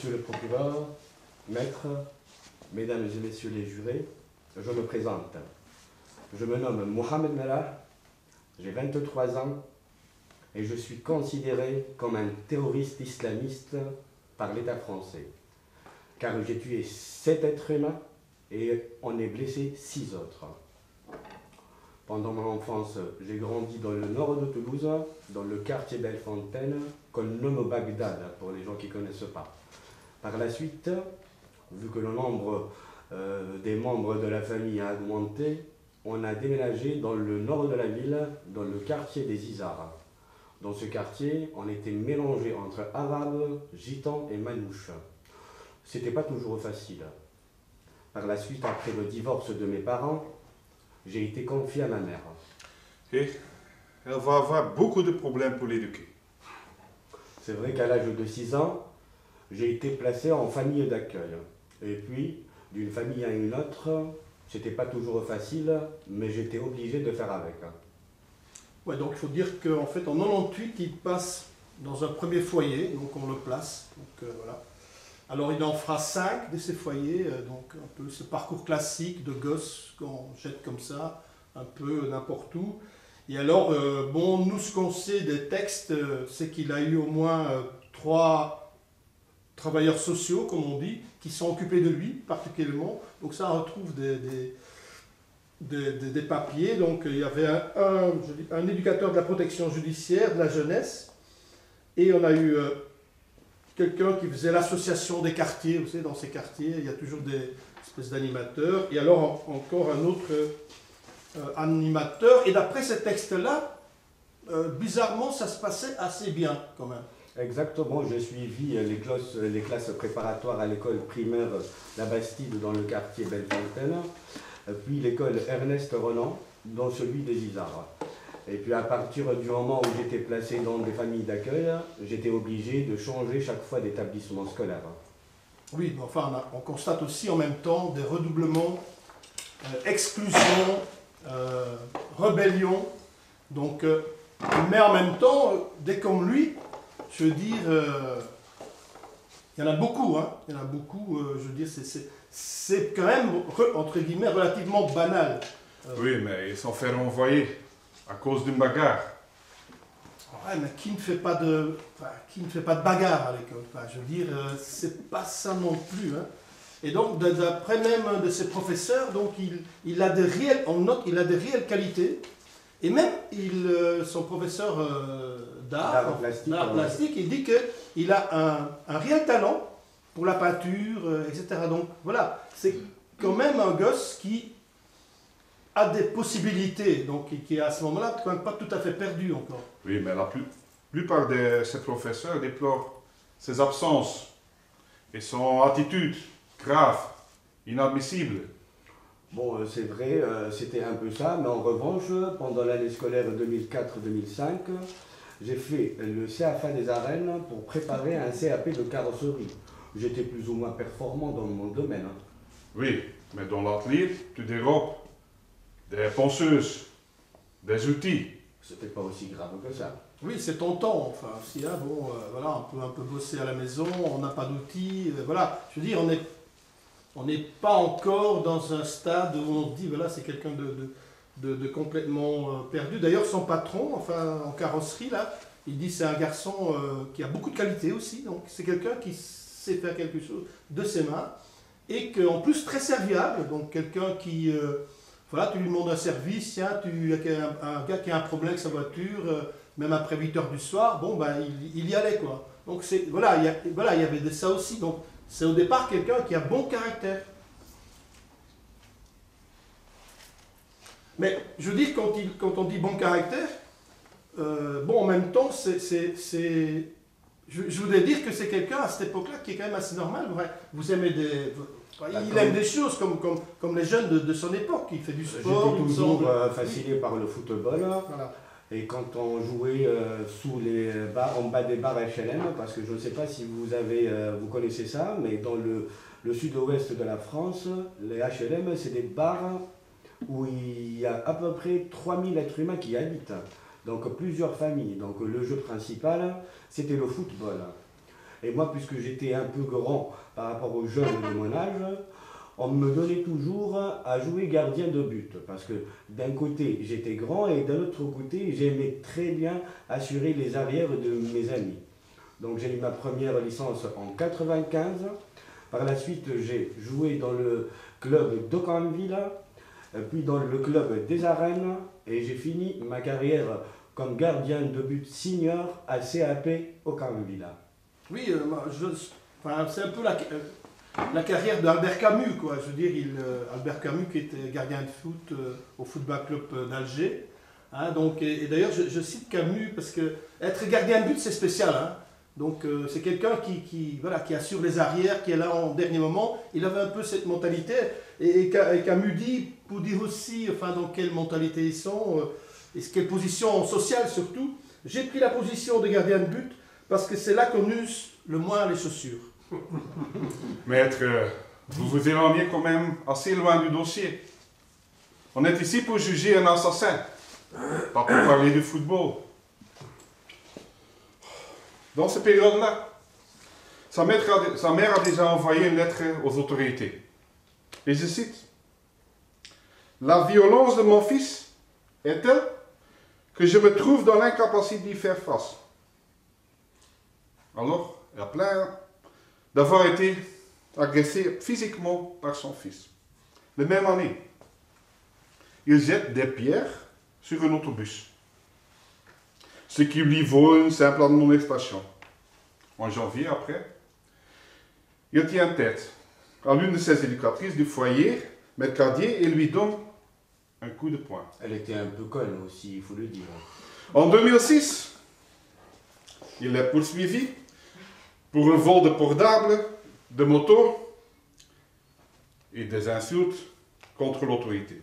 Monsieur le procureur, maître, mesdames et messieurs les jurés, je me présente. Je me nomme Mohamed Mellah, j'ai 23 ans et je suis considéré comme un terroriste islamiste par l'État français, car j'ai tué 7 êtres humains et on est blessé 6 autres. Pendant mon enfance, j'ai grandi dans le nord de Toulouse, dans le quartier Bellefontaine, qu'on nomme Bagdad, pour les gens qui ne connaissent pas. Par la suite, vu que le nombre des membres de la famille a augmenté, on a déménagé dans le nord de la ville, dans le quartier des Isards. Dans ce quartier, on était mélangé entre arabes, gitans et manouches. C'était pas toujours facile. Par la suite, après le divorce de mes parents, j'ai été confié à ma mère. Et elle va avoir beaucoup de problèmes pour l'éduquer. C'est vrai qu'à l'âge de 6 ans, j'ai été placé en famille d'accueil. Et puis, d'une famille à une autre, c'était pas toujours facile, mais j'étais obligé de faire avec. Ouais, donc il faut dire qu'en fait, en 98, il passe dans un premier foyer, donc on le place. Donc, voilà. Alors il en fera 5 de ces foyers, donc un peu ce parcours classique de gosse qu'on jette comme ça, un peu n'importe où. Et alors, bon, nous ce qu'on sait des textes, c'est qu'il a eu au moins 3 travailleurs sociaux, comme on dit, qui sont occupés de lui particulièrement. Donc ça, on retrouve des papiers. Donc il y avait un éducateur de la protection judiciaire, de la jeunesse, et on a eu quelqu'un qui faisait l'association des quartiers. Vous savez, dans ces quartiers, il y a toujours des espèces d'animateurs. Et alors encore un autre animateur. Et d'après ces textes-là, bizarrement, ça se passait assez bien quand même. Exactement, j'ai suivi les classes préparatoires à l'école primaire La Bastide dans le quartier Bellefontaine, puis l'école Ernest Renan dans celui des Isards. Et puis à partir du moment où j'étais placé dans des familles d'accueil, j'étais obligé de changer chaque fois d'établissement scolaire. Oui, mais enfin on constate aussi en même temps des redoublements, exclusion, rébellion. Donc, mais en même temps, dès comme lui, je veux dire, il y en a beaucoup, hein. Il y en a beaucoup, je veux dire, c'est quand même, entre guillemets, relativement banal. Oui, mais ils sont fait renvoyer à cause d'une bagarre. Ouais, mais qui ne fait pas de bagarre à l'école? Enfin, je veux dire, c'est pas ça non plus, hein. Et donc, d'après même un de ses professeurs, donc il a des réelles, on note, il a des réelles qualités. Et même, son professeur d'art plastique, il dit qu'il a un réel talent pour la peinture, etc. Donc voilà, c'est quand même un gosse qui a des possibilités, donc qui est à ce moment-là quand même pas tout à fait perdu encore. Oui, mais la plupart de ces professeurs déplorent ses absences et son attitude grave, inadmissible. Bon, c'est vrai, c'était un peu ça, mais en revanche, pendant l'année scolaire 2004-2005, j'ai fait le CAFA des arènes pour préparer un CAP de carrosserie. J'étais plus ou moins performant dans mon domaine. Oui, mais dans l'atelier, tu dérobes des ponceuses, des outils. C'était pas aussi grave que ça. Oui, c'est tentant, enfin, si, hein, bon, voilà, on peut un peu bosser à la maison, on n'a pas d'outils, voilà, je veux dire, on n'est pas encore dans un stade où on dit, voilà, c'est quelqu'un de complètement perdu. D'ailleurs, son patron, enfin, en carrosserie, là, il dit c'est un garçon qui a beaucoup de qualité aussi, donc c'est quelqu'un qui sait faire quelque chose de ses mains, et qu'en plus très serviable, donc quelqu'un qui, voilà, tu lui demandes un service, tiens, il y a un gars qui a un problème avec sa voiture, même après 8 heures du soir, bon, ben, il y allait, quoi. Donc, voilà, il y avait de ça aussi, donc c'est au départ quelqu'un qui a bon caractère. Mais je veux dire, quand on dit bon caractère, bon, en même temps, je voudrais dire que c'est quelqu'un à cette époque-là qui est quand même assez normal. Vous aimez il aime des choses comme les jeunes de son époque. Il fait du sport. J'étais toujours fasciné par le football. Voilà. Et quand on jouait sous les bars, en bas des bars HLM, parce que je ne sais pas si vous connaissez ça, mais dans le sud-ouest de la France, les HLM, c'est des bars où il y a à peu près 3000 êtres humains qui y habitent. Donc plusieurs familles. Donc le jeu principal, c'était le football. Et moi, puisque j'étais un peu grand par rapport aux jeunes de mon âge, on me donnait toujours à jouer gardien de but. Parce que d'un côté, j'étais grand et d'un autre côté, j'aimais très bien assurer les arrières de mes amis. Donc j'ai eu ma première licence en 95. Par la suite, j'ai joué dans le club d'Aucanville, puis dans le club des Arènes, et j'ai fini ma carrière comme gardien de but senior à CAP Aucanville. Oui, enfin, c'est un peu la carrière d'Albert Camus, quoi. Je veux dire, Albert Camus qui était gardien de foot au Football Club d'Alger. Hein, donc, et d'ailleurs, je cite Camus parce que être gardien de but, c'est spécial. Hein. Donc, c'est quelqu'un voilà, qui assure les arrières, qui est là en dernier moment. Il avait un peu cette mentalité. Et Camus dit, pour dire aussi enfin, dans quelle mentalité ils sont, et quelle position sociale surtout, j'ai pris la position de gardien de but parce que c'est là qu'on use le moins les chaussures. Maître, vous vous éloignez quand même assez loin du dossier. On est ici pour juger un assassin, pas pour parler du football. Dans cette période-là, sa mère a déjà envoyé une lettre aux autorités. Et je cite, « La violence de mon fils est telle que je me trouve dans l'incapacité d'y faire face. » Alors, elle a plaint d'avoir été agressé physiquement par son fils. La même année, il jette des pierres sur un autobus, ce qui lui vaut une simple admonestation. En janvier, après, il tient tête à l'une de ses éducatrices du foyer, Mercadier, et lui donne un coup de poing. Elle était un peu conne aussi, il faut le dire. En 2006, il est poursuivi pour un vol de portable, de moto et des insultes contre l'autorité.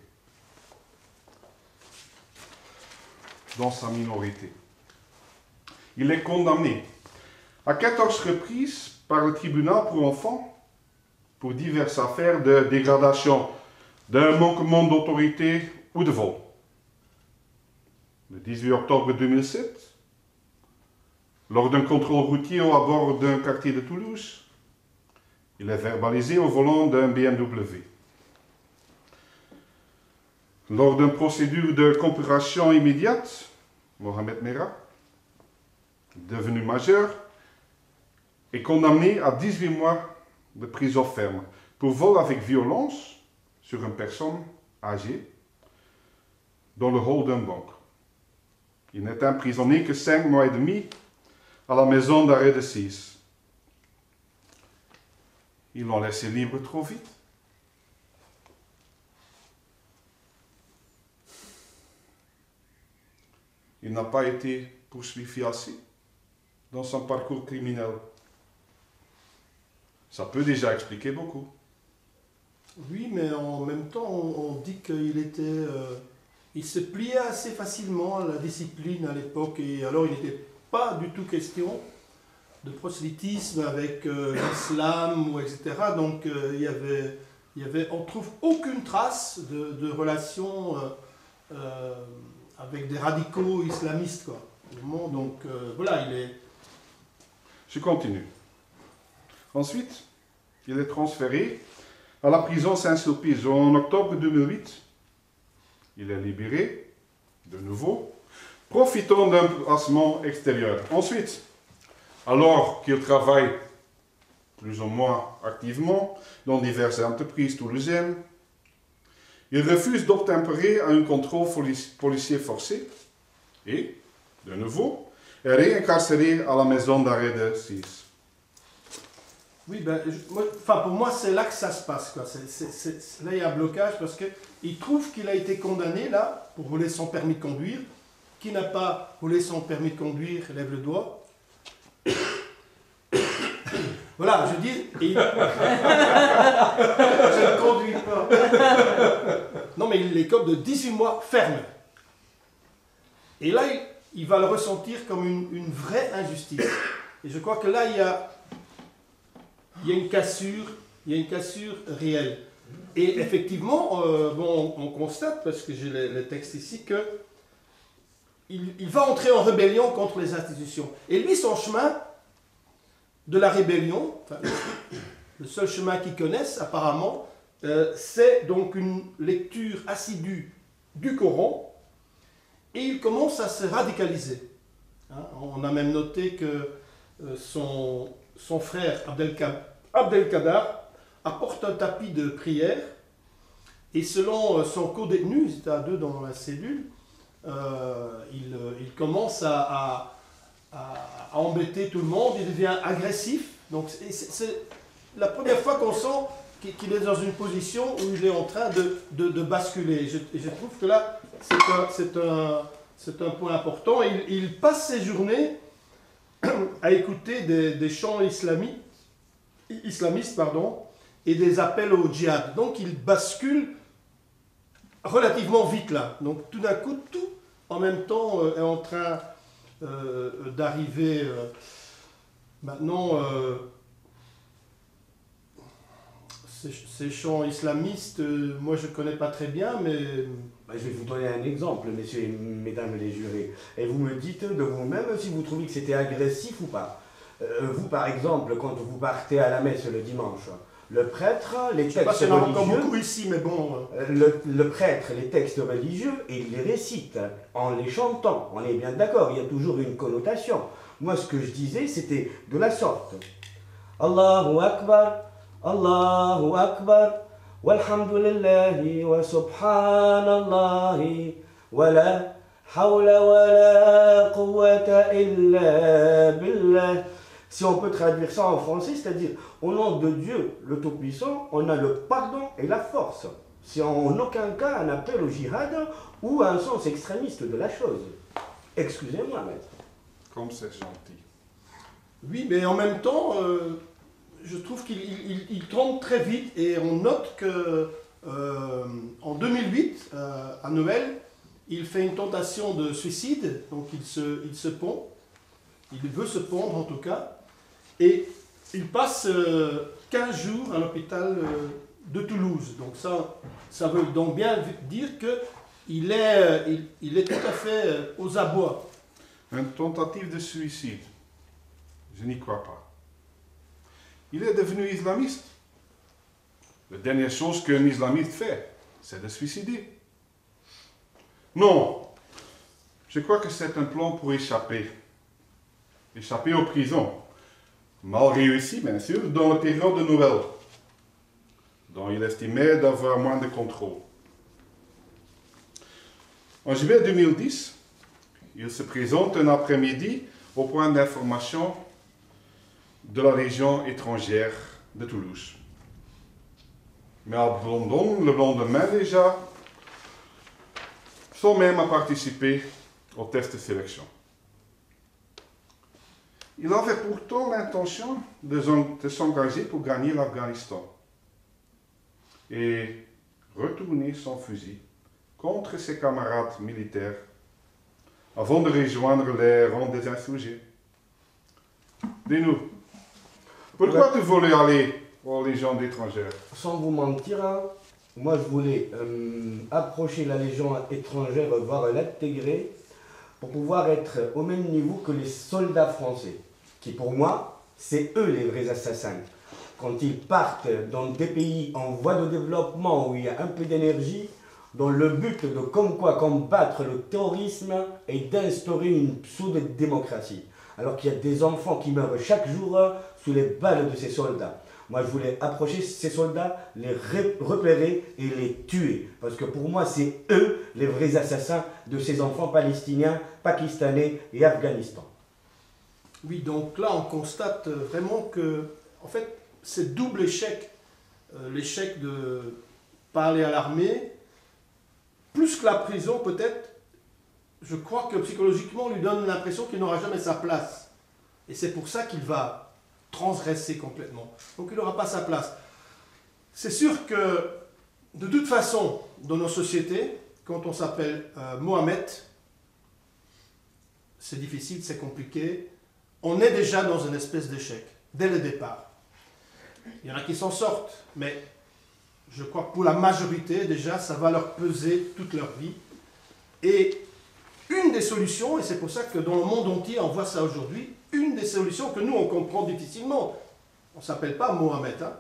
Dans sa minorité. Il est condamné à 14 reprises par le tribunal pour enfants pour diverses affaires de dégradation, d'un manquement d'autorité ou de vol. Le 18 octobre 2007, lors d'un contrôle routier à bord d'un quartier de Toulouse, il est verbalisé au volant d'un BMW. Lors d'une procédure de comparution immédiate, Mohamed Merah, devenu majeur, est condamné à 18 mois de prison ferme pour vol avec violence sur une personne âgée dans le hall d'une banque. Il n'est emprisonné que 5 mois et demi à la maison d'arrêt de 6. Ils l'ont laissé libre trop vite. Il n'a pas été poursuivi assez dans son parcours criminel. Ça peut déjà expliquer beaucoup. Oui, mais en même temps, on dit qu'il il se pliait assez facilement à la discipline à l'époque, et alors il n'était pas du tout question de prosélytisme avec l'islam, etc. Donc on trouve aucune trace de relation avec des radicaux islamistes, quoi. Donc voilà, il est... Je continue. Ensuite, il est transféré à la prison Saint-Sulpice. En octobre 2008, il est libéré, de nouveau, profitant d'un placement extérieur. Ensuite, alors qu'il travaille plus ou moins activement dans diverses entreprises toulousaines, il refuse d'obtempérer à un contrôle policier forcé et, de nouveau, est réincarcéré à la maison d'arrêt de 6. Oui, pour moi, c'est là que ça se passe, quoi. Là, il y a un blocage parce qu'il trouve qu'il a été condamné, là, pour voler son permis de conduire. Qui n'a pas volé son permis de conduire, lève le doigt. Voilà, je dis... je ne conduis pas. Non, mais il écope de 18 mois ferme. Et là, il va le ressentir comme une vraie injustice. Et je crois que là, il y a une cassure réelle. Et effectivement, on constate, parce que j'ai les textes ici, que il va entrer en rébellion contre les institutions. Et lui, son chemin, de la rébellion, enfin, le seul chemin qu'ils connaissent apparemment, c'est donc une lecture assidue du Coran, et il commence à se radicaliser. Hein, on a même noté que son frère Abdelkader apporte un tapis de prière, et selon son co-détenu, ils étaient à deux dans la cellule, il commence à embêter tout le monde, il devient agressif. Donc c'est la première fois qu'on sent qu'il est dans une position où il est en train de basculer. Et je trouve que là, c'est un point important. Il passe ses journées à écouter des chants islamistes et des appels au djihad. Donc il bascule relativement vite là. Donc tout d'un coup, tout en même temps est en train d'arriver. Maintenant, ces chants islamistes, moi je ne connais pas très bien, mais... Je vais vous donner un exemple, messieurs et mesdames les jurés. Et vous me dites de vous-même si vous trouvez que c'était agressif ou pas. Vous, par exemple, quand vous partez à la messe le dimanche, le prêtre, les textes religieux... Je sais pas s'il y en a encore beaucoup ici, mais bon... Le prêtre, les textes religieux, il les récite en les chantant. On est bien d'accord, il y a toujours une connotation. Moi, ce que je disais, c'était de la sorte. Allahu Akbar, Allahu Akbar, walhamdulillahi wa subhanallahi, wa la hawla wa la quwwata illa billah. Si on peut traduire ça en français, c'est-à-dire, au nom de Dieu, le Tout-Puissant, on a le pardon et la force. C'est en aucun cas un appel au djihad ou un sens extrémiste de la chose. Excusez-moi, maître. Comme c'est gentil. Oui, mais en même temps, je trouve qu'il trompe très vite et on note que en 2008, à Noël, il fait une tentation de suicide, donc il se pend, il veut se pendre en tout cas, et il passe 15 jours à l'hôpital de Toulouse. Donc ça veut donc bien dire qu'il est tout à fait aux abois. Une tentative de suicide. Je n'y crois pas. Il est devenu islamiste. La dernière chose qu'un islamiste fait, c'est de se suicider. Non. Je crois que c'est un plan pour échapper. Échapper aux prisons. Mal réussi, bien sûr, dans la période de Noël, dont il estimait d'avoir moins de contrôle. En juillet 2010, il se présente un après-midi au point d'information de la Légion étrangère de Toulouse. Mais à Blondon, le lendemain déjà, sans même participer au test de sélection. Il avait pourtant l'intention de s'engager pour gagner l'Afghanistan et retourner son fusil contre ses camarades militaires avant de rejoindre les rangs des insurgés. Dis-nous, pourquoi tu voulais aller aux légions étrangères? Sans vous mentir, hein, moi je voulais approcher la légion étrangère, voire l'intégrer, pour pouvoir être au même niveau que les soldats français, qui pour moi, c'est eux les vrais assassins. Quand ils partent dans des pays en voie de développement où il y a un peu d'énergie, dans le but de combattre le terrorisme et d'instaurer une pseudo-démocratie. Alors qu'il y a des enfants qui meurent chaque jour sous les balles de ces soldats. Moi, je voulais approcher ces soldats, les repérer et les tuer. Parce que pour moi, c'est eux les vrais assassins de ces enfants palestiniens, pakistanais et afghanistans. Oui, donc là, on constate vraiment que, en fait, c'est double échec. L'échec de parler à l'armée, plus que la prison peut-être, je crois que psychologiquement, on lui donne l'impression qu'il n'aura jamais sa place. Et c'est pour ça qu'il va transgresser complètement. Donc il n'aura pas sa place. C'est sûr que, de toute façon, dans nos sociétés, quand on s'appelle Mohamed, c'est difficile, c'est compliqué. On est déjà dans une espèce d'échec, dès le départ. Il y en a qui s'en sortent, mais je crois que pour la majorité, déjà, ça va leur peser toute leur vie. Et une des solutions, et c'est pour ça que dans le monde entier, on voit ça aujourd'hui, une des solutions que nous, on comprend difficilement. On ne s'appelle pas Mohamed. Hein.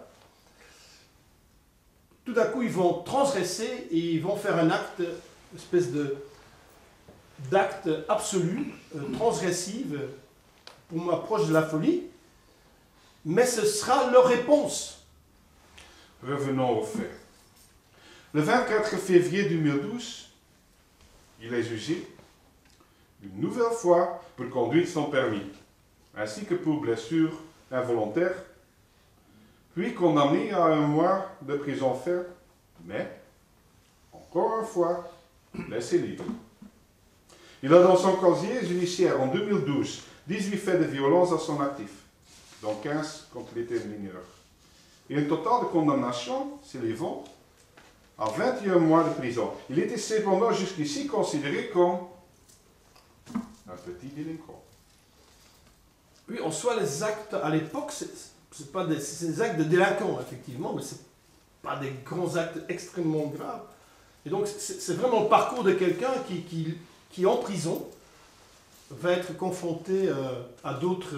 Tout d'un coup, ils vont transgresser et ils vont faire un acte, une espèce d'acte absolu, transgressif, pour moi proche de la folie, mais ce sera leur réponse. Revenons aux faits. Le 24 février 2012, il est jugé une nouvelle fois pour conduire sans permis, ainsi que pour blessure involontaire, puis condamné à 1 mois de prison ferme, mais, encore une fois, laissé libre. Il a dans son casier judiciaire en 2012 18 faits de violence à son actif, dont 15 quand il était mineur. Et un total de condamnation s'élevant à 21 mois de prison. Il était cependant jusqu'ici considéré comme un petit délinquant. Oui, en soi, les actes à l'époque, c'est pas des actes de délinquants, effectivement, mais c'est pas des grands actes extrêmement graves. Et donc, c'est vraiment le parcours de quelqu'un qui en prison, va être confronté à d'autres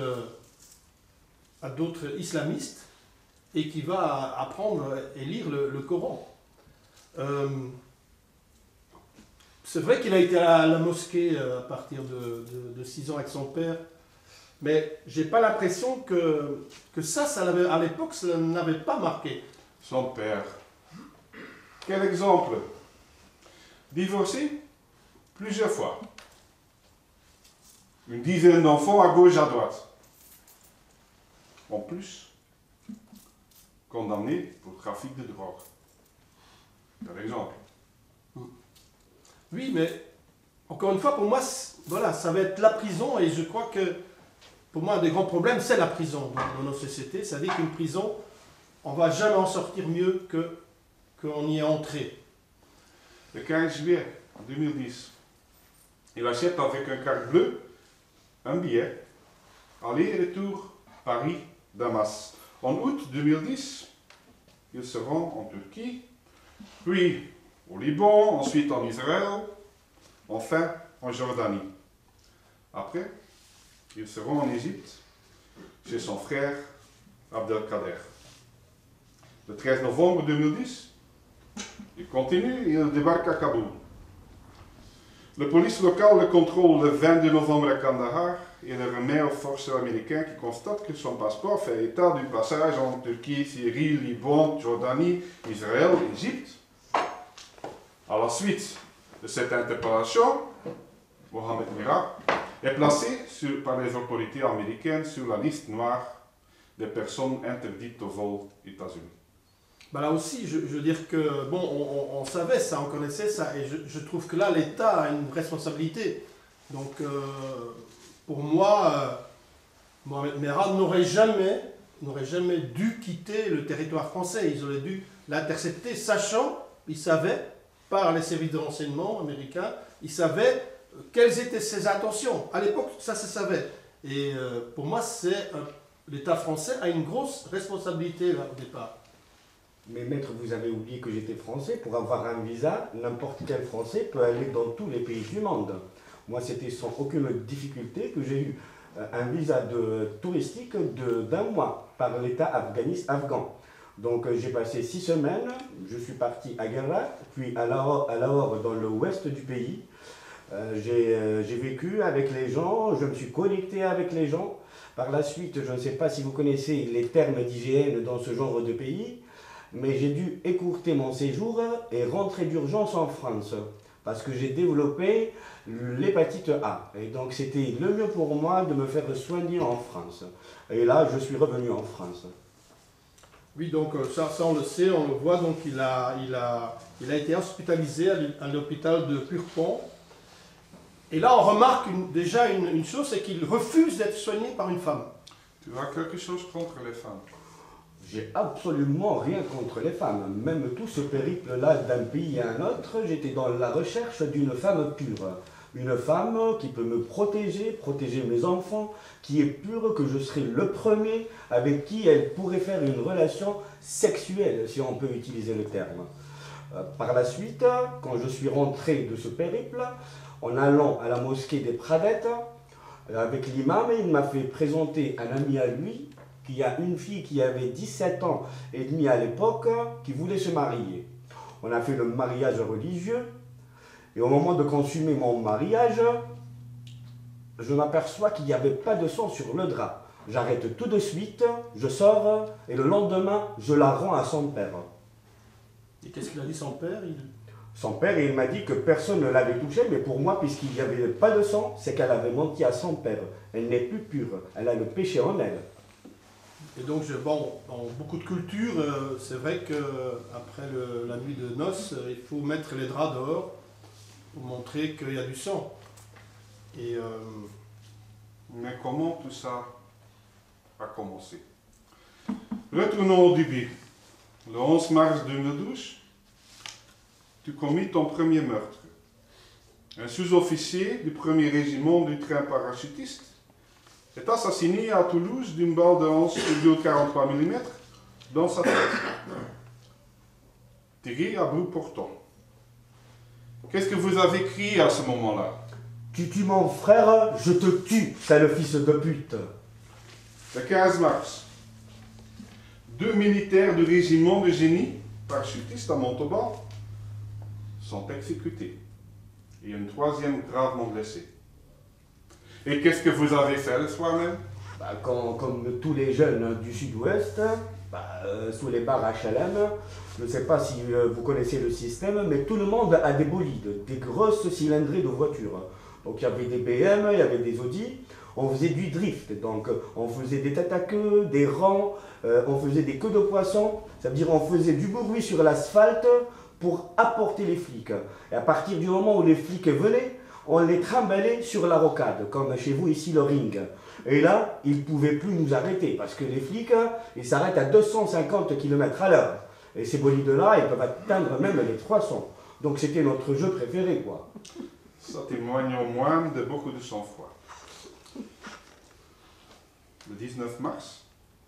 islamistes et qui va apprendre et lire le Coran. C'est vrai qu'il a été à la mosquée à partir de 6 ans avec son père, mais j'ai pas l'impression que ça à l'époque, ça n'avait pas marqué. Son père. Quel exemple? Divorcé plusieurs fois. Une dizaine d'enfants à gauche, à droite. En plus, condamné pour trafic de drogue. Par exemple. Oui, mais encore une fois, pour moi, voilà, ça va être la prison et je crois que pour moi, un des grands problèmes, c'est la prison dans nos sociétés. C'est-à-dire qu'une prison, on ne va jamais en sortir mieux qu'on y est entré. Le 15 juillet 2010, il achète avec un carte bleue un billet aller et retour Paris-Damas. En août 2010, il se rend en Turquie, puis au Liban, ensuite en Israël, enfin en Jordanie. Après, il se rend en Égypte chez son frère Abdelkader. Le 13 novembre 2010, il continue et il débarque à Kaboul. La police locale le contrôle le 22 novembre à Kandahar et le remet aux forces américaines qui constatent que son passeport fait état du passage en Turquie, Syrie, Liban, Jordanie, Israël, Égypte. À la suite de cette interpellation, Mohamed Merah est placé par les autorités américaines sur la liste noire des personnes interdites au vol aux États-Unis. Ben là aussi, je veux dire que, bon, on savait ça, on connaissait ça, et je trouve que là, l'État a une responsabilité. Donc, pour moi, Mohamed Merah n'aurait jamais dû quitter le territoire français. Ils auraient dû l'intercepter, sachant, ils savaient, par les services de renseignement américains, ils savaient quelles étaient ses intentions. À l'époque, ça se savait. Et pour moi, l'État français a une grosse responsabilité là, au départ. Mais maître, vous avez oublié que j'étais français. Pour avoir un visa, n'importe quel français peut aller dans tous les pays du monde. Moi, c'était sans aucune difficulté que j'ai eu un visa touristique d'1 mois par l'État afghan. Donc j'ai passé 6 semaines, je suis parti à Guerra, puis à Lahore dans l'ouest du pays. J'ai vécu avec les gens, je me suis connecté avec les gens. Par la suite, je ne sais pas si vous connaissez les termes d'hygiène dans ce genre de pays, mais j'ai dû écourter mon séjour et rentrer d'urgence en France parce que j'ai développé l'hépatite A. Et donc c'était le mieux pour moi de me faire soigner en France. Et là, je suis revenu en France. Oui, donc ça on le sait, on le voit, donc il a été hospitalisé à l'hôpital de Purpan. Et là, on remarque déjà une chose, c'est qu'il refuse d'être soigné par une femme. Tu as quelque chose contre les femmes? J'ai absolument rien contre les femmes. Même tout ce périple-là d'un pays à un autre, j'étais dans la recherche d'une femme pure. Une femme qui peut me protéger mes enfants, qui est pure, que je serai le premier avec qui elle pourrait faire une relation sexuelle, si on peut utiliser le terme. Par la suite, quand je suis rentré de ce périple, en allant à la mosquée des Pradettes, avec l'imam, il m'a fait présenter un ami à lui qui a une fille qui avait 17 ans et demi à l'époque qui voulait se marier. On a fait le mariage religieux et au moment de consommer mon mariage, je m'aperçois qu'il n'y avait pas de sang sur le drap. J'arrête tout de suite, je sors et le lendemain, je la rends à son père. Et qu'est-ce qu'il a dit son père? Son père, il m'a dit que personne ne l'avait touchée, mais pour moi, puisqu'il n'y avait pas de sang, c'est qu'elle avait menti à son père. Elle n'est plus pure, elle a le péché en elle. Et donc, bon, dans beaucoup de cultures, c'est vrai qu'après la nuit de noces, il faut mettre les draps dehors pour montrer qu'il y a du sang. Et, Mais comment tout ça a commencé? Retournons au début. Le 11 mars 2012, tu commis ton premier meurtre. Un sous-officier du 1er régiment du train parachutiste est assassiné à Toulouse d'une balle de 11,43 mm dans sa tête. Tiré à bout portant. Qu'est-ce que vous avez crié à ce moment-là? Tu tues mon frère, je te tue, sale fils de pute. Le 15 mars, 2 militaires du régiment de génie parachutiste à Montauban sont exécutés. Et un 3e gravement blessé. Et qu'est-ce que vous avez fait le soir même? Comme tous les jeunes du sud-ouest, sous les bars HLM, je ne sais pas si vous connaissez le système, mais tout le monde a des bolides, des grosses cylindrées de voitures. Donc il y avait des BM, il y avait des Audi, on faisait du drift, donc on faisait des têtes à queue, des rangs, on faisait des queues de poisson, ça veut dire on faisait du bruit sur l'asphalte pour apporter les flics. Et à partir du moment où les flics venaient, on les trimballait sur la rocade, comme chez vous ici le ring. Et là, ils ne pouvaient plus nous arrêter, parce que les flics, ils s'arrêtent à 250 km à l'heure. Et ces bolides-là, ils peuvent atteindre même les 300. Donc c'était notre jeu préféré, quoi. Ça témoigne au moins de beaucoup de sang-froid. Le 19 mars,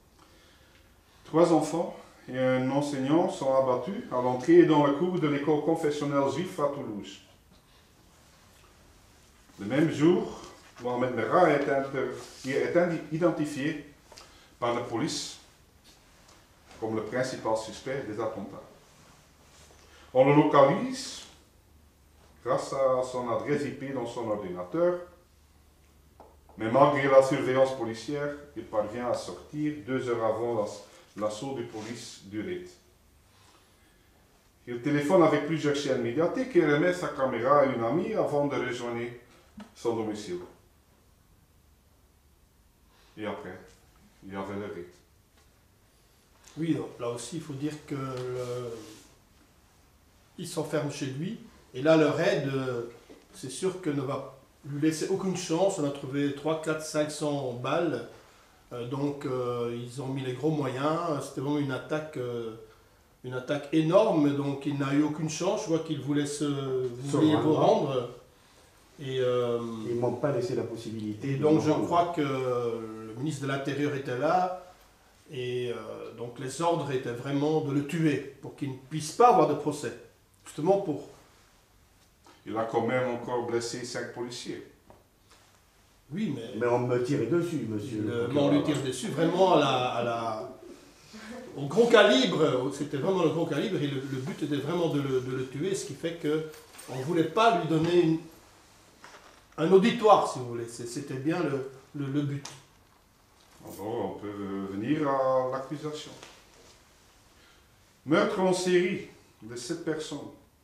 3 enfants et un enseignant sont abattus à l'entrée et dans la cour de l'école confessionnelle juive à Toulouse. Le même jour, Mohamed Merah est identifié par la police comme le principal suspect des attentats. On le localise grâce à son adresse IP dans son ordinateur, mais malgré la surveillance policière, il parvient à sortir 2 heures avant l'assaut de police du raid. Il téléphone avec plusieurs chaînes médiatiques et remet sa caméra à une amie avant de rejoindre son domicile. Et après, il y avait le raid. oui, là aussi, il faut dire que il s'enferme chez lui. Et là, le raid, c'est sûr que ne va lui laisser aucune chance. On a trouvé 3, 4, 500 balles. Donc, ils ont mis les gros moyens. C'était vraiment une attaque énorme. Donc, il n'a eu aucune chance. Je vois qu'il voulait vous rendre. Et, ils ne m'ont pas laissé la possibilité. Et donc, je crois que le ministre de l'Intérieur était là. Et donc, les ordres étaient vraiment de le tuer pour qu'il ne puisse pas avoir de procès. Justement pour... Il a quand même encore blessé 5 policiers. Oui, mais on me tire dessus, monsieur. On lui tire dessus, vraiment au gros calibre. C'était vraiment le gros calibre et le but était vraiment de le tuer, ce qui fait qu'on ne voulait pas lui donner un auditoire, si vous voulez. C'était bien le but. Alors, on peut venir à l'accusation. Meurtre en série de 7 personnes.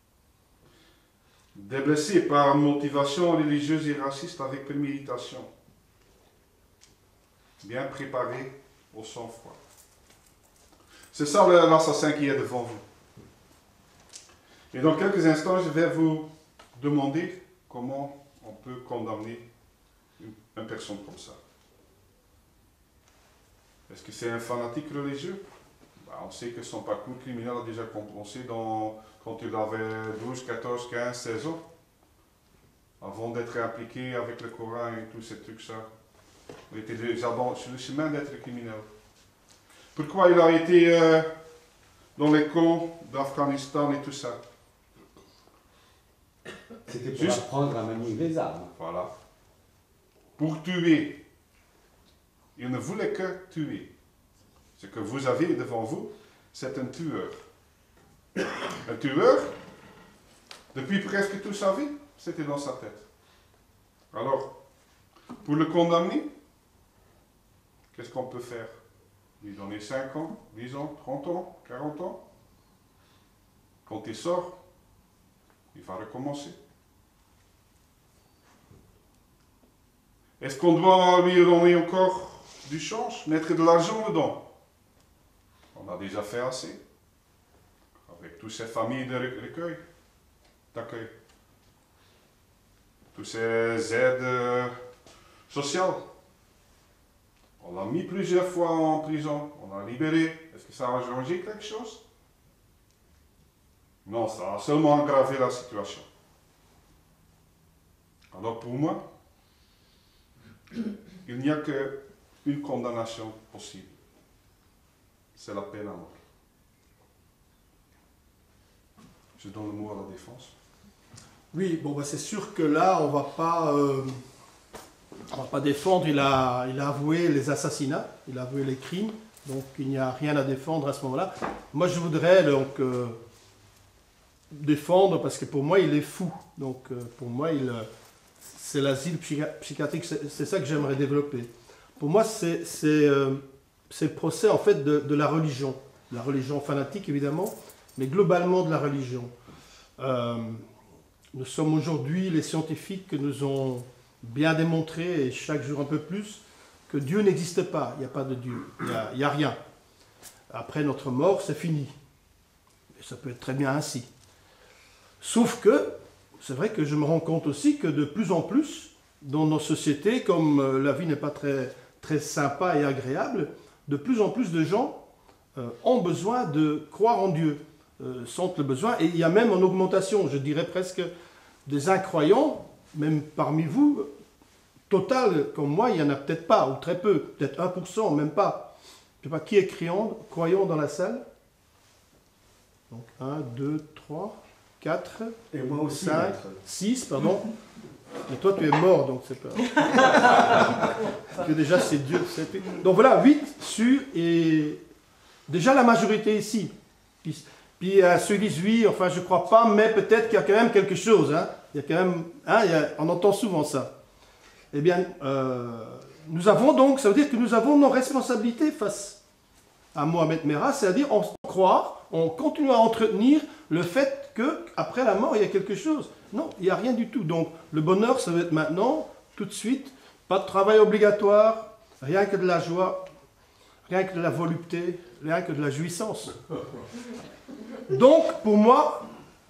Des blessés par motivation religieuse et raciste avec préméditation. Bien préparé au sang-froid. C'est ça l'assassin qui est devant vous. Et dans quelques instants, je vais vous demander comment on peut condamner une personne comme ça. Est-ce que c'est un fanatique religieux? On sait que son parcours criminel a déjà commencé quand il avait 12, 14, 15, 16 ans. Avant d'être impliqué avec le Coran et tous ces trucs-là. Il était déjà sur le chemin d'être criminel. Pourquoi il a été dans les camps d'Afghanistan et tout ça? C'était pour apprendre à manier les armes. Voilà. pour tuer. Il ne voulait que tuer. Ce que vous avez devant vous, c'est un tueur. Un tueur, depuis presque toute sa vie, c'était dans sa tête. Alors, pour le condamner, qu'est-ce qu'on peut faire? Lui donner 5 ans, 10 ans, 30 ans, 40 ans? Quand il sort, il va recommencer. Est-ce qu'on doit lui donner encore du change, mettre de l'argent dedans? On a déjà fait assez. Avec toutes ces familles de recueil, d'accueil. Toutes ces aides sociales. On l'a mis plusieurs fois en prison, on l'a libéré. Est-ce que ça a changé quelque chose? Non, ça a seulement aggravé la situation. Alors pour moi, il n'y a qu'une condamnation possible. C'est la peine à mort. Je donne le mot à la défense. Oui, bon, bah, c'est sûr que là, on va pas défendre. Il a avoué les assassinats, il a avoué les crimes, donc il n'y a rien à défendre à ce moment-là. Moi, je voudrais donc défendre parce que pour moi, il est fou. Donc, pour moi, c'est l'asile psychiatrique. C'est ça que j'aimerais développer. Pour moi, c'est le procès en fait de la religion fanatique évidemment, mais globalement de la religion. Nous sommes aujourd'hui, les scientifiques nous ont bien démontré, et chaque jour un peu plus, que Dieu n'existe pas, il n'y a pas de Dieu, il n'y a rien. Après notre mort, c'est fini. Et ça peut être très bien ainsi. Sauf que, c'est vrai que je me rends compte aussi que de plus en plus, dans nos sociétés, comme la vie n'est pas très, très sympa et agréable, de plus en plus de gens ont besoin de croire en Dieu, sentent le besoin, et il y a même en augmentation, je dirais presque, des incroyants, même parmi vous, total comme moi, il n'y en a peut-être pas, ou très peu, peut-être 1%, même pas. Je ne sais pas qui est croyant dans la salle. Donc 1, 2, 3, 4, Et moi aussi, 5, maître. 6, pardon. Mais toi, tu es mort, donc c'est pas... que déjà, c'est Dieu. Donc voilà, 8 sur... Et déjà, la majorité ici. Puis ceux qui disent oui, enfin, je ne crois pas, mais peut-être qu'il y a quand même quelque chose. Hein. Il y a quand même... Hein, on entend souvent ça. Eh bien, nous avons donc... Ça veut dire que nous avons nos responsabilités face à Mohamed Merah, c'est-à-dire on croit, on continue à entretenir le fait qu'après la mort, il y a quelque chose. Non, il n'y a rien du tout. Donc, le bonheur, ça va être maintenant, tout de suite, pas de travail obligatoire, rien que de la joie, rien que de la volupté, rien que de la jouissance. Donc, pour moi,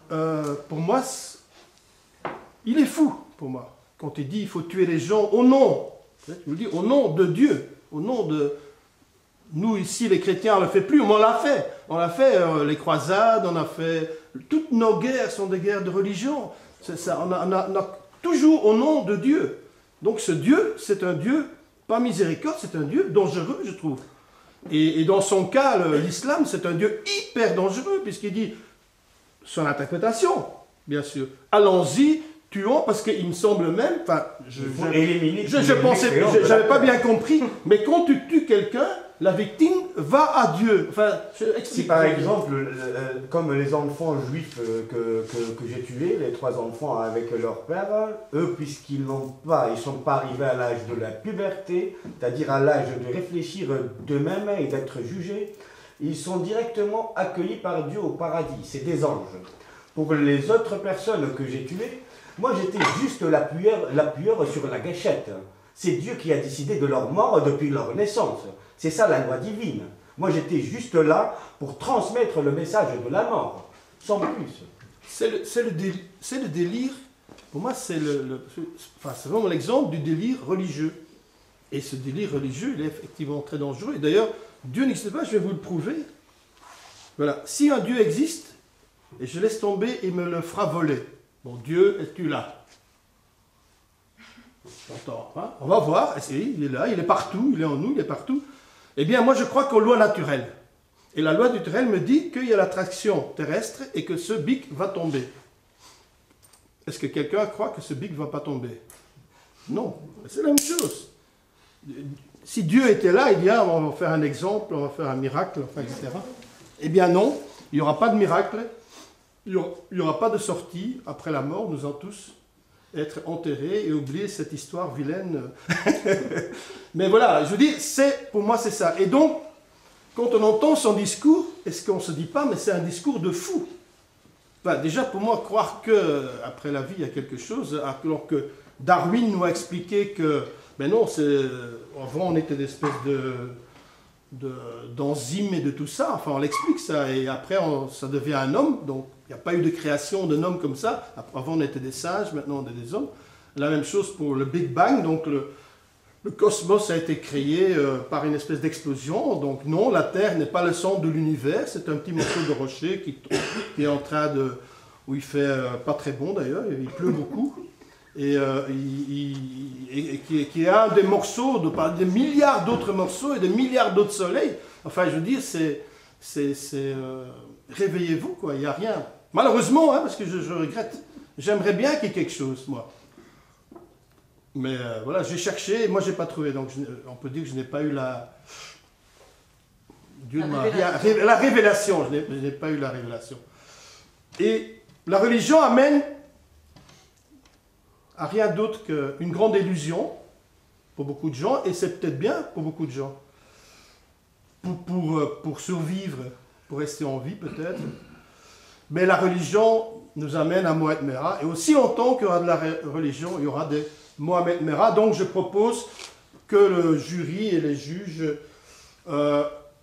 il est fou, pour moi. Quand il dit il faut tuer les gens au nom, je veux dire, au nom de Dieu, au nom de... Nous, ici, les chrétiens, on ne le fait plus, mais on l'a fait. On l'a fait, les croisades, on a fait... Toutes nos guerres sont des guerres de religion. C'est ça, on a toujours au nom de Dieu. Donc ce Dieu, c'est un Dieu, pas miséricorde, c'est un Dieu dangereux, je trouve. Et dans son cas, l'islam, c'est un Dieu hyper dangereux, puisqu'il dit, son interprétation, bien sûr, allons-y, tuons, parce qu'il me semble même, enfin, je pensais, j'avais pas bien compris, mais quand tu tues quelqu'un, la victime va à Dieu. Enfin, si par exemple, comme les enfants juifs que j'ai tués, les 3 enfants avec leur père, eux, puisqu'ils ne sont pas arrivés à l'âge de la puberté, c'est-à-dire à l'âge de réfléchir d'eux-mêmes et d'être jugés, ils sont directement accueillis par Dieu au paradis. C'est des anges. Pour les autres personnes que j'ai tuées, moi j'étais juste l'appuyeur sur la gâchette. C'est Dieu qui a décidé de leur mort depuis leur naissance. C'est ça la loi divine. Moi j'étais juste là pour transmettre le message de la mort, sans plus. C'est le délire, pour moi c'est c'est vraiment l'exemple du délire religieux. Et ce délire religieux, il est effectivement très dangereux. Et d'ailleurs, Dieu n'existe pas, je vais vous le prouver. Voilà, si un Dieu existe, et je laisse tomber, il me le fera voler. Bon, Dieu, es-tu là? J'entends, hein? On va voir, il est là, il est partout, il est en nous, il est partout. Eh bien, moi je crois qu'aux lois naturelles. Et la loi naturelle me dit qu'il y a l'attraction terrestre et que ce bic va tomber. Est-ce que quelqu'un croit que ce bic ne va pas tomber? Non, c'est la même chose. Si Dieu était là, il dit, ah, on va faire un exemple, on va faire un miracle, enfin, etc. Eh bien non, il n'y aura pas de miracle, il n'y aura pas de sortie après la mort, nous allons tous être enterrés et oublier cette histoire vilaine. Mais voilà, je dis, pour moi c'est ça. Et donc, quand on entend son discours, est-ce qu'on ne se dit pas, mais c'est un discours de fou. Enfin, déjà, pour moi, croire qu'après la vie, il y a quelque chose, alors que Darwin nous a expliqué que, ben non, avant on était des espèces d'enzymes et de tout ça, enfin on l'explique ça, et après ça devient un homme, donc il n'y a pas eu de création d'un homme comme ça, avant on était des singes, maintenant on est des hommes. La même chose pour le Big Bang, donc le cosmos a été créé par une espèce d'explosion, donc non, la Terre n'est pas le centre de l'univers, c'est un petit morceau de rocher qui est en train où il fait pas très bon d'ailleurs, il pleut beaucoup, et qui est un des morceaux, des milliards d'autres morceaux et des milliards d'autres soleils. Enfin, je veux dire, réveillez-vous, quoi, il n'y a rien. Malheureusement, hein, parce que je regrette, j'aimerais bien qu'il y ait quelque chose, moi. Mais voilà, j'ai cherché, et moi j'ai pas trouvé, donc on peut dire que je n'ai pas eu la révélation, je n'ai pas eu la révélation. Et la religion amène à rien d'autre qu'une grande illusion pour beaucoup de gens, et c'est peut-être bien pour beaucoup de gens, pour survivre, pour rester en vie peut-être. Mais la religion nous amène à Mohamed Merah, et aussi longtemps qu'il y aura de la religion, il y aura des Mohamed Merah. Donc je propose que le jury et les juges un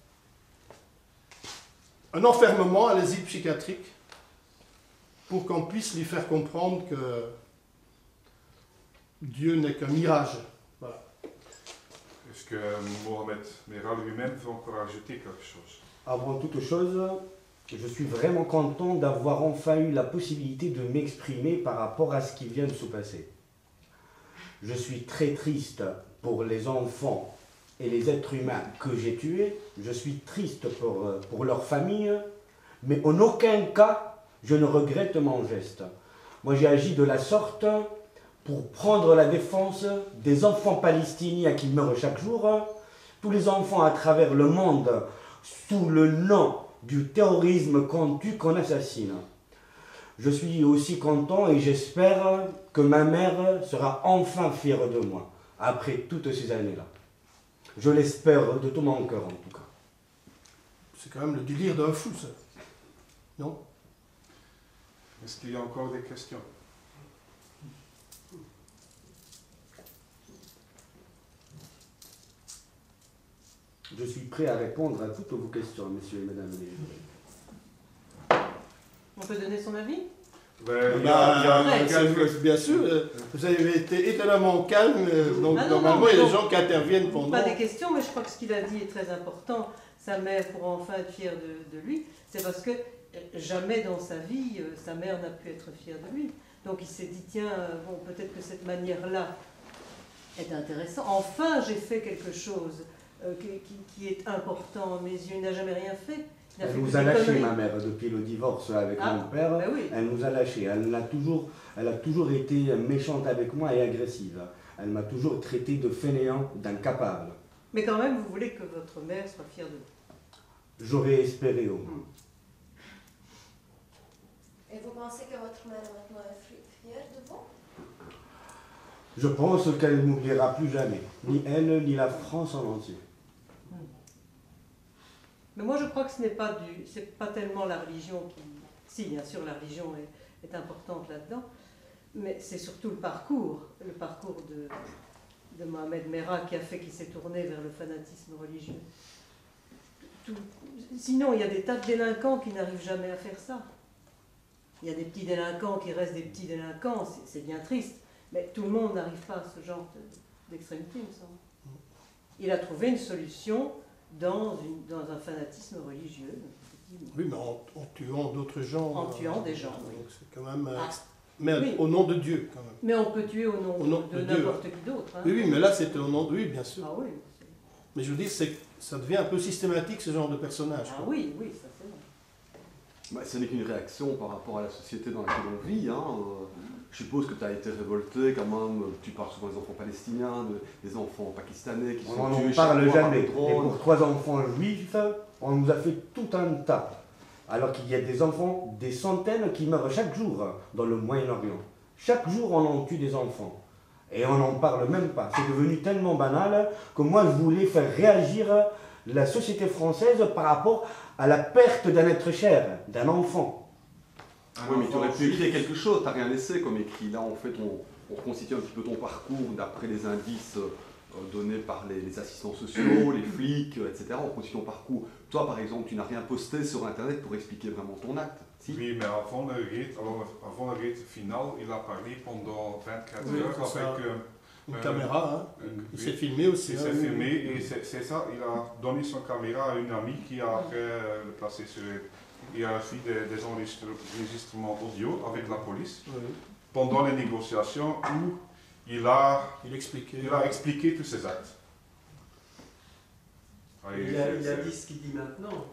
enfermement à l'asile psychiatrique pour qu'on puisse lui faire comprendre que Dieu n'est qu'un mirage. Voilà. Est-ce que Mohamed Merah lui-même veut encore ajouter quelque chose? Avant toute chose, je suis vraiment content d'avoir enfin eu la possibilité de m'exprimer par rapport à ce qui vient de se passer. Je suis très triste pour les enfants et les êtres humains que j'ai tués. Je suis triste pour leur famille, mais en aucun cas, je ne regrette mon geste. Moi, j'ai agi de la sorte pour prendre la défense des enfants palestiniens qui meurent chaque jour, tous les enfants à travers le monde, sous le nom du terrorisme qu'on tue, qu'on assassine. Je suis aussi content et j'espère que ma mère sera enfin fière de moi, après toutes ces années-là. Je l'espère de tout mon cœur, en tout cas. C'est quand même le délire d'un fou, ça. Non? Est-ce qu'il y a encore des questions? Je suis prêt à répondre à toutes vos questions, messieurs et mesdames les jurés. On peut donner son avis? Bien sûr, vous avez été étonnamment calme, donc normalement il y a des gens qui interviennent pendant... Pas des questions, mais je crois que ce qu'il a dit est très important. Sa mère pourra enfin être fière de lui, c'est parce que jamais dans sa vie, sa mère n'a pu être fière de lui. Donc il s'est dit, tiens, bon, peut-être que cette manière-là est intéressante. Enfin, j'ai fait quelque chose qui est important à mes yeux. Il n'a jamais rien fait. Elle nous a lâchés, ma mère, depuis le divorce avec mon père. Ben oui. Elle nous a lâchés. Elle a toujours été méchante avec moi et agressive. Elle m'a toujours traité de fainéant, d'incapable. Mais quand même, vous voulez que votre mère soit fière de vous. J'aurais espéré au moins. Et vous pensez que votre mère maintenant est fière de vous? Je pense qu'elle n'oubliera plus jamais, ni elle, ni la France en entier. Mais moi, je crois que c'est pas tellement la religion qui... Si, bien sûr, la religion est importante là-dedans, mais c'est surtout le parcours de Mohamed Merah qui a fait qu'il s'est tourné vers le fanatisme religieux. Sinon, il y a des tas de délinquants qui n'arrivent jamais à faire ça. Il y a des petits délinquants qui restent des petits délinquants, c'est bien triste, mais tout le monde n'arrive pas à ce genre d'extrémité, il me semble. Il a trouvé une solution dans un fanatisme religieux. Oui, mais en tuant d'autres gens. En tuant des gens, oui. Donc c'est quand même... mais oui. Au nom de Dieu, quand même. Mais on peut tuer au nom de n'importe qui d'autre. Hein. Oui, mais là, c'était au nom de... Oui, bien sûr. Ah oui. Mais je veux dire, ça devient un peu systématique, ce genre de personnage. Ah oui, ça c'est vrai. Ce n'est qu'une réaction par rapport à la société dans laquelle on vit. Hein. Je suppose que tu as été révolté quand même, tu parles souvent des enfants palestiniens, des enfants pakistanais qui sont On n'en tués parle chaque mois par jamais. des Et drones. pour 3 enfants juifs, on nous a fait tout un tas. Alors qu'il y a des enfants, des centaines qui meurent chaque jour dans le Moyen-Orient. Chaque jour, on en tue des enfants. Et on n'en parle même pas. C'est devenu tellement banal que moi, je voulais faire réagir la société française par rapport à la perte d'un être cher, d'un enfant. Oui, mais tu aurais pu écrire quelque chose, tu n'as rien laissé comme écrit. Là, en fait, on reconstitue un petit peu ton parcours d'après les indices donnés par les assistants sociaux, les flics, etc. On reconstitue ton parcours. Toi, par exemple, tu n'as rien posté sur Internet pour expliquer vraiment ton acte. Si? Oui, mais avant le rite final, il a parlé pendant 24 Oui, heures c'est ça. avec Une caméra, hein. Il s'est filmé aussi. il hein, s'est oui. filmé et c'est ça, il a donné son caméra à une amie qui a après le placé sur. Il y a aussi des enregistrements audio avec la police Oui. pendant les négociations où il a expliqué tous ses actes. Ah, et Il a c'est- dit ce qu'il dit maintenant.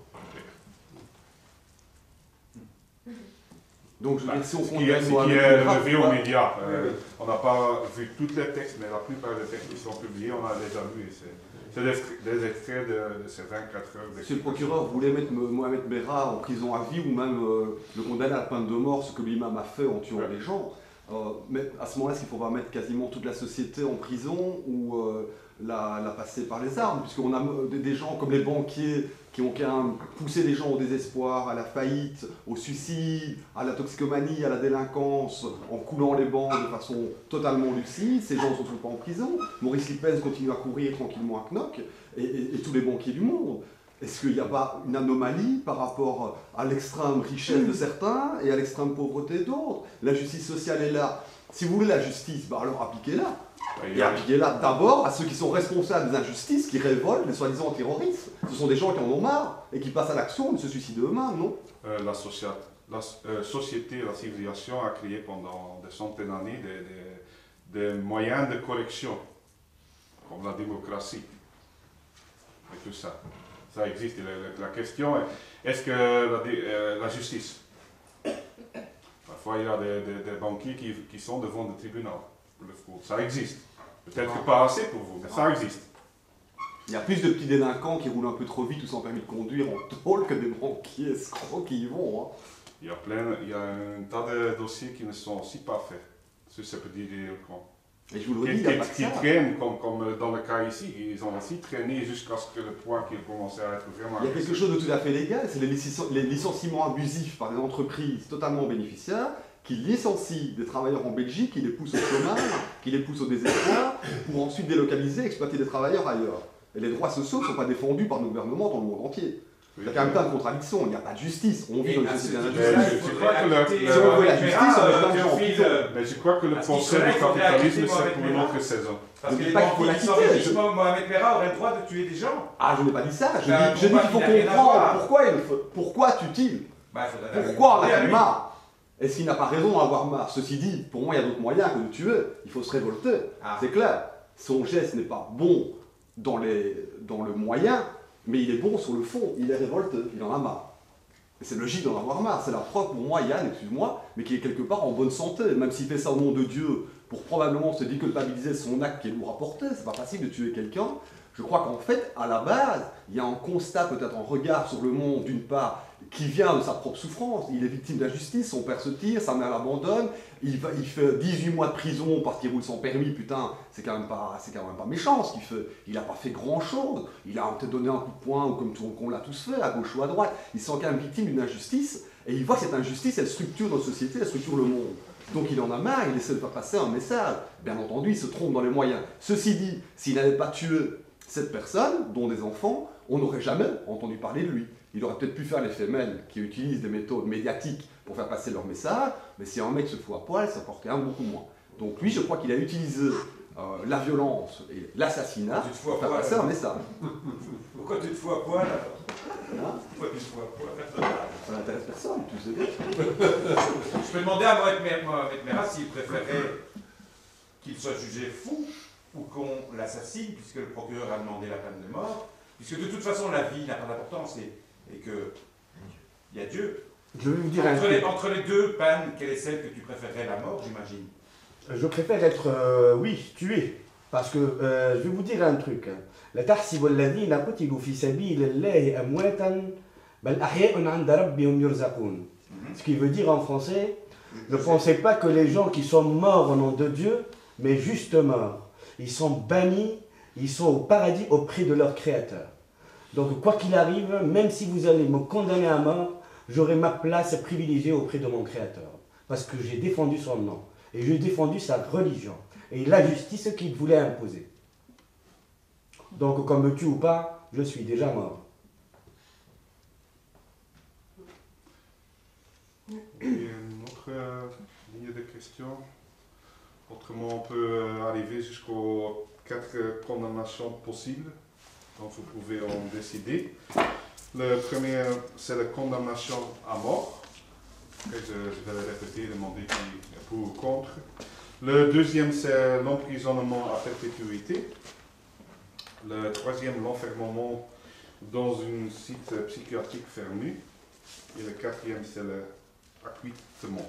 Donc, je veux dire, si on ce qui est Mohamed Merah, levé aux pourquoi- médias. On n'a pas vu tous les textes, mais la plupart des textes qui sont publiés, on a déjà vu. C'est des extraits de ces 24 heures. Si le procureur voulait mettre Mohamed Merah en prison à vie ou même le condamner à la peine de mort, ce que lui-même a fait en tuant Ouais. des gens, mais à ce moment-là, est-ce qu'il faut pas mettre quasiment toute la société en prison ou la passer par les armes? Puisqu'on a des gens comme les banquiers qui ont quand même poussé des gens au désespoir, à la faillite, au suicide, à la toxicomanie, à la délinquance, en coulant les banques de façon totalement lucide. Ces gens ne sont toujours pas en prison. Maurice Lipez continue à courir tranquillement à Knock, et tous les banquiers du monde. Est-ce qu'il n'y a pas une anomalie par rapport à l'extrême richesse de certains et à l'extrême pauvreté d'autres? La justice sociale est là. Si vous voulez la justice, bah alors appliquez-la. Et appliquez-la d'abord à ceux qui sont responsables des injustices, qui révoltent les soi-disant terroristes. Ce sont des gens qui en ont marre et qui passent à l'action, ne se suicident eux-mêmes, non? La société, la civilisation a créé pendant des centaines d'années des moyens de correction, comme la démocratie et tout ça. Ça existe. La question est, est-ce que la justice, parfois il y a des banquiers qui sont devant le tribunal pour le fraude. Ça existe. Peut-être que pas assez pour vous, mais ça existe. Il y a plus de petits délinquants qui roulent un peu trop vite ou sans permis de conduire en tôle que des banquiers escrocs qui y vont. Hein. Il y a un tas de dossiers qui ne sont aussi pas faits sur ces petits délinquants. Et je vous le dis, il n'y a pas que Qui ça. traînent, comme dans le cas ici, ils ont aussi traîné jusqu'à ce que le point qu'ils commençaient à être vraiment Il y a quelque chose de tout à fait légal, c'est les licenciements abusifs par des entreprises totalement bénéficiaires qui licencient des travailleurs en Belgique, qui les poussent au chômage, qui les poussent au désespoir, pour ensuite délocaliser et exploiter des travailleurs ailleurs. Et les droits sociaux ne sont pas défendus par nos gouvernements dans le monde entier. Il y a quand même plein de contradictions, il n'y a pas de justice. On vit dans une société d'injustice. Je crois que Si on veut la justice, on met plein de gens en prison. mais je crois que le procès du capitalisme, c'est pour une autre saison. Parce Je que dis les pas qu'il faut la banquiers qui quitter, s'enrichissent, Mohamed Merah aurait le droit de tuer des gens. Ah, je n'ai pas dit ça, je Ben, dis qu'il faut combat qui n'a rien à comprendre voir. pourquoi tue-t-il. Bah, faudrait Pourquoi en demander à a-t-il lui. marre? Est-ce qu'il n'a pas raison d'en avoir marre? Ceci dit, pour moi, il y a d'autres moyens que de tuer. Il faut se révolter. Ah. C'est clair. Son geste n'est pas bon dans le moyen, mais il est bon sur le fond. Il est révolté, il en a marre. Et c'est logique d'en avoir marre. C'est la preuve pour moi, Yann, excuse-moi, mais qui est quelque part en bonne santé. Même s'il fait ça au nom de Dieu, pour probablement se déculpabiliser de son acte qui est lourd à porter. C'est pas facile de tuer quelqu'un. Je crois qu'en fait, à la base, il y a un constat, peut-être un regard sur le monde, d'une part, qui vient de sa propre souffrance. Il est victime d'injustice, son père se tire, sa mère l'abandonne, il fait 18 mois de prison parce qu'il roule sans permis, putain, c'est quand même pas méchant ce qu'il fait. Il n'a pas fait grand-chose, il a peut-être donné un coup de poing, ou comme on l'a tous fait, à gauche ou à droite. Il se sent quand même victime d'une injustice, et il voit que cette injustice, elle structure notre société, elle structure le monde. Donc il en a marre, il essaie de faire passer un message. Bien entendu, il se trompe dans les moyens. Ceci dit, s'il n'avait pas tué cette personne, dont des enfants, on n'aurait jamais entendu parler de lui. Il aurait peut-être pu faire l'effet même, qui utilise des méthodes médiatiques pour faire passer leur message, mais si un mec se fout à poil, ça porte quand même beaucoup moins. Donc lui, je crois qu'il a utilisé la violence et l'assassinat Tu te fous à pour faire poil, passer un message. Pourquoi tu te fous à poil alors? Hein? Pourquoi tu te fous à poil? Ça n'intéresse personne, tu sais. Je peux demander à Mohamed Merah s'il préférait qu'il soit jugé fou ou qu'on l'assassine, puisque le procureur a demandé la peine de mort, puisque de toute façon la vie n'a pas d'importance et que il y a Dieu. je vais vous dire un truc. Entre les deux pannes, quelle est celle que tu préférerais, la mort, j'imagine? Je préfère être, oui, tué. Parce que, je vais vous dire un truc. La tahsibu alladhina qutilu fi sabilillahi amwatan bal ahya'un 'inda rabbihim yurzaqun. Ce qui veut dire en français, ne pensez pas que les gens qui sont morts au nom de Dieu, mais juste morts. Ils sont bannis, ils sont au paradis auprès de leur Créateur. Donc quoi qu'il arrive, même si vous allez me condamner à mort, j'aurai ma place privilégiée auprès de mon Créateur. Parce que j'ai défendu son nom. Et j'ai défendu sa religion. Et la justice qu'il voulait imposer. Donc qu'on me tue ou pas, je suis déjà mort. Et une autre ligne de questions. Autrement, on peut arriver jusqu'aux 4 condamnations possibles. Donc vous pouvez en décider. Le premier, c'est la condamnation à mort. Après, je vais le répéter, demander qui est pour ou contre. Le deuxième, c'est l'emprisonnement à perpétuité. Le troisième, l'enfermement dans un site psychiatrique fermé. Et le quatrième, c'est l'acquittement.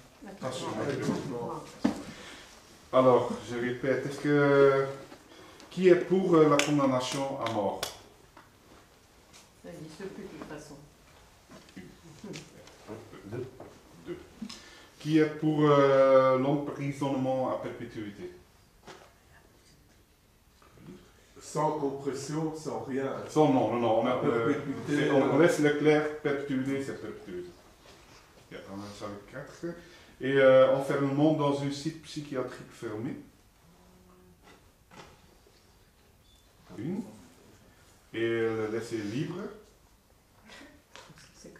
Alors, je répète, qui est pour la condamnation à mort? Ça n'existe plus de toute façon. Deux. Qui est pour l'emprisonnement à perpétuité? Sans compression, sans rien. Non. Perpétuité, On laisse le clair, perpétuité, c'est perpétuité. On a ça avec 4. Et enfermement dans un site psychiatrique fermé. 1. Et le laisser libre. C'est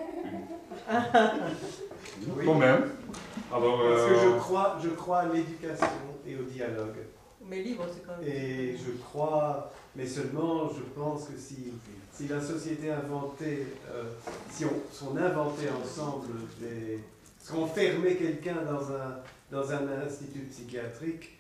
Oui. Quand même. Alors, Parce que je crois à l'éducation et au dialogue. Mais libre, c'est quand même. Et je crois, mais seulement je pense que si la société inventait, si on inventait ensemble si on fermait quelqu'un dans un institut psychiatrique,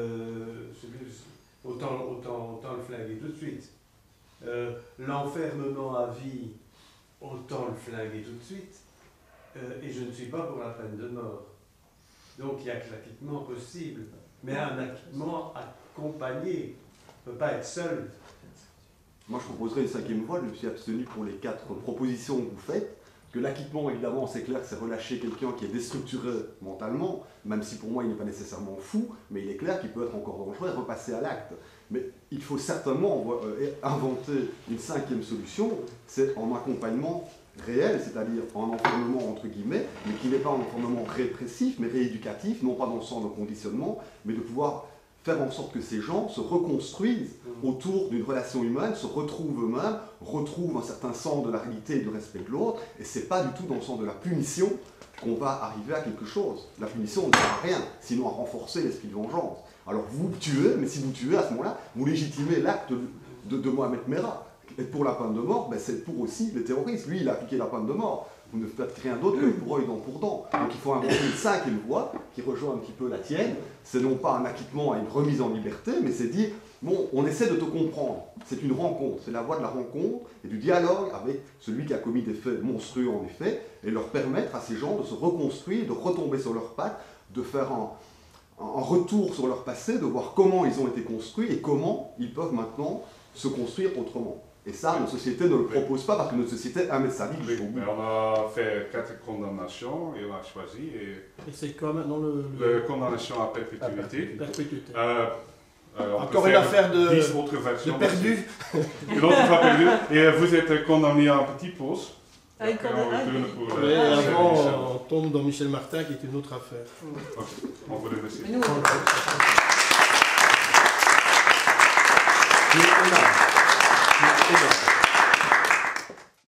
autant le flinguer tout de suite. L'enfermement à vie, autant le flinguer tout de suite. Et je ne suis pas pour la peine de mort. Donc il y a que l'acquittement possible. Mais un acquittement accompagné, on ne peut pas être seul. Moi, je proposerais une 5e voie. Je me suis abstenu pour les 4 propositions que vous faites. Que l'acquittement, évidemment, c'est clair que c'est relâcher quelqu'un qui est déstructuré mentalement, même si pour moi, il n'est pas nécessairement fou, mais il est clair qu'il peut être encore dangereux et repasser à l'acte. Mais il faut certainement inventer une 5e solution, c'est en accompagnement réel, c'est-à-dire en enfermement entre guillemets, mais qui n'est pas un enfermement répressif, mais rééducatif, non pas dans le sens de conditionnement, mais de pouvoir faire en sorte que ces gens se reconstruisent autour d'une relation humaine, se retrouvent eux-mêmes, retrouvent un certain sens de la réalité et du respect de l'autre, et c'est pas du tout dans le sens de la punition qu'on va arriver à quelque chose. La punition ne sert à rien, sinon à renforcer l'esprit de vengeance. Alors vous tuez, mais si vous tuez à ce moment-là, vous légitimez l'acte de Mohamed Merah. Être pour la peine de mort, ben c'est pour aussi les terroristes. Lui, il a appliqué la peine de mort. Vous ne faites rien d'autre que pour œil dent pour dent. Donc il faut inventer une 5e voie qui rejoint un petit peu la tienne. C'est non pas un acquittement à une remise en liberté, mais c'est dire, bon, on essaie de te comprendre. C'est une rencontre, c'est la voie de la rencontre et du dialogue avec celui qui a commis des faits monstrueux en effet, et leur permettre à ces gens de se reconstruire, de retomber sur leurs pattes, de faire un retour sur leur passé, de voir comment ils ont été construits et comment ils peuvent maintenant se construire autrement. Et ça, notre société ne le propose pas parce que notre société aime sa vie jusqu'au bout. Mais on a fait 4 condamnations et on a choisi. Et c'est quoi maintenant Le condamnation à perpétuité. perpétuité. On Encore peut une faire affaire 10 autres versions. de perdu. Une autre fois perdu. Et vous êtes condamné à un petit pause. Ah, une Après, on retourne pour Et avant, Michel. on tombe dans Michel Martin qui est une autre affaire. Ok, on vous remercie. Mais nous,